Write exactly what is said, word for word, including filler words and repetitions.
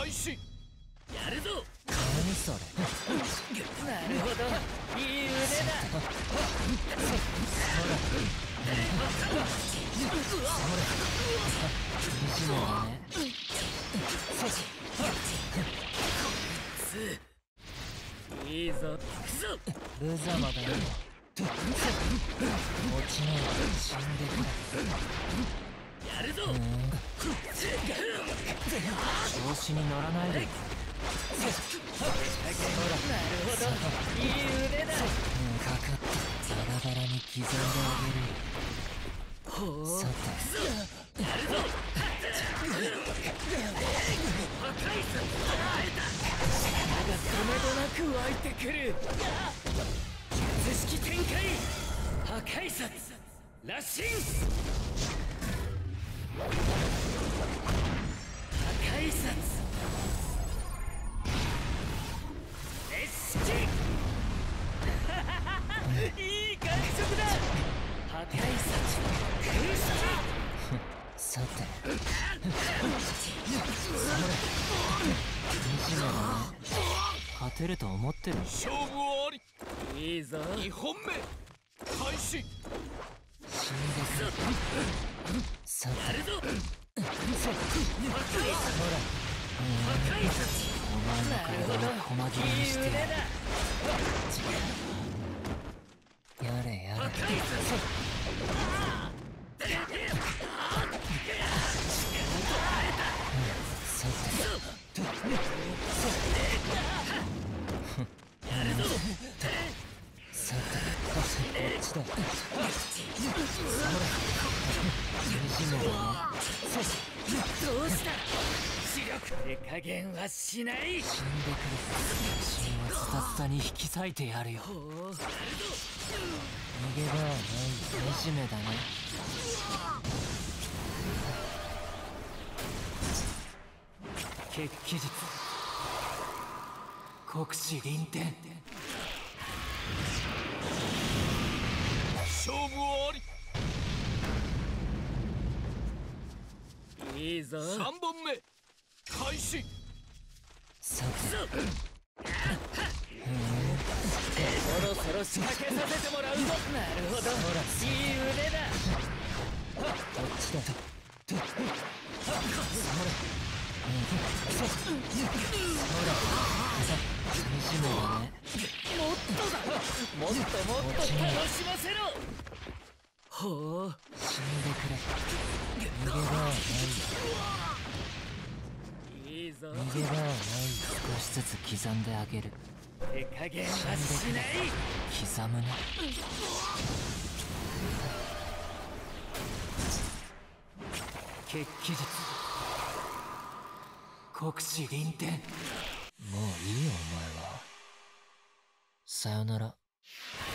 開始。やるぞ。 何それ。 なるほど、いい腕だ。いいぞ、 無様だよ。落ちないで死んでくれ。 やるぞ。 調子に乗らないで。 なるほど、いい腕だ。 かかってバラバラに刻んであげるよ。 ほう、 さてやるぞ。破壊された。力がとめどなく湧いてくる。術式展開。破壊殺羅針。破壊殺列式。いい感触だ。破壊殺空式。 さて惨めだね。勝てると思ってる。 勝負あり。いいぞ。にほんめ開始。 死んでくれ。さてやるぞ。破壊殺ほら破壊殺。 お前の体を細切れにしてやる。やれやれ。さてさてこっちだ。惨めだね。 どうした。視力手加減はしない。 死んでくれ。死んはスタスタに引き裂いてやるよ。 ほう、 逃げ場はない。惨めだね。血気術国士臨天。 勝負あり。いいぞ。さんぼんめ開始。 さてそろそろ仕掛けさせてもらうぞ。なるほど、いい腕だ。 こっちだ。ほら惨めだね。 もっとだ。もっともっと楽しませろ。ほう、 死んでくれ。逃げ場はないよ。 いいぞ。 逃げ場はない。少しずつ刻んであげる。 手加減はしない。 刻むな。血気術国士臨天。もういいよお前は。さよなら。